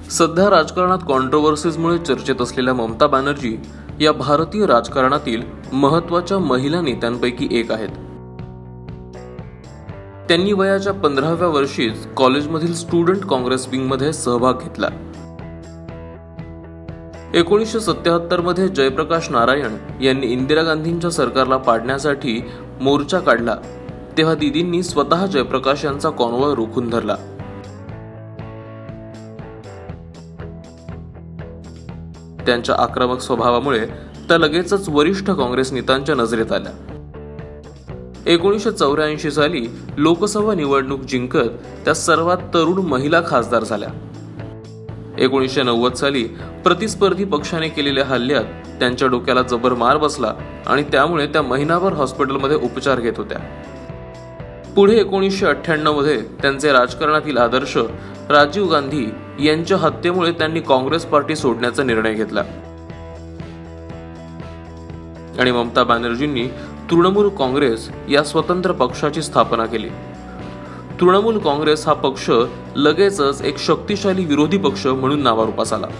सध्या राजकारणात कॉन्ट्रोव्हर्सीजमुळे चर्चेत असलेल्या ममता बॅनर्जी या भारतीय राजकारणातील महत्त्वाच्या महिला नेत्यांपैकी एक आहेत। त्यांनी वयाच्या 15व्या वर्षीच कॉलेजमधील स्टुडंट काँग्रेस विंगमध्ये सहभाग घेतला। 1977 मध्ये जयप्रकाश नारायण यांनी इंदिरा गांधींच्या सरकारला पाडण्यासाठी मोर्चा काढला तेव्हा दीदींनी स्वतः जयप्रकाश यांचा कॉन्वॉय रोखून धरला। त्यांच्या आक्रमक स्वभावामुळे त्या लगेचच वरिष्ठ काँग्रेस नेत्यांच्या नजरेत आल्या। 1984 साली लोकसभा निवडणूक जिंकत त्या सर्वात तरुण महिला खासदार झाल्या। 1990 साली प्रतिस्पर्धी पक्षाने केलेल्या हल्ल्यात त्यांच्या डोक्याला जबर मार बसला आणि त्यामुळे त्या महिनाभर हॉस्पिटलमध्ये उपचार घेत होत्या। पुढे 1998 मध्ये त्यांचे राजकारणातील आदर्श राजीव गांधी यांच्या हत्येमुळे त्यांनी काँग्रेस पार्टी सोडण्याचा निर्णय घेतला आणि ममता बॅनर्जींनी तृणमूल काँग्रेस या स्वतंत्र पक्षाची स्थापना केली। तृणमूल काँग्रेस हा पक्ष लगेचच एक शक्तिशाली विरोधी पक्ष म्हणून नावारूपास आला।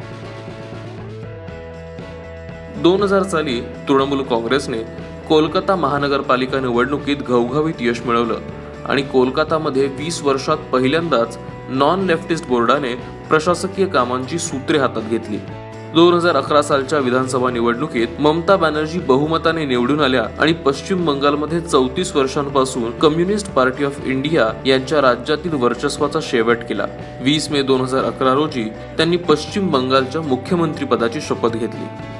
2000 साली तृणमूल काँग्रेसने कोलकाता महानगरपालिका निवडणुकीत घवघवीत यश मिळवलं आणि कोलकातामध्ये 20 वर्षात पहिल्यांदाच नॉन लेफ्टिस्ट बोर्डाने प्रशासकीय कामांची सूत्रे हातात घेतली। 2011 सालच्या विधानसभा निवडणुकीत ममता बॅनर्जी बहुमताने निवडून आल्या आणि पश्चिम बंगालमध्ये 34 वर्षांपासून कम्युनिस्ट पार्टी ऑफ इंडिया यांच्या राज्यातील वर्चस्वाचा शेवट केला। 20 मे 2011 रोजी त्यांनी पश्चिम बंगालच्या मुख्यमंत्री पदाची शपथ घेतली।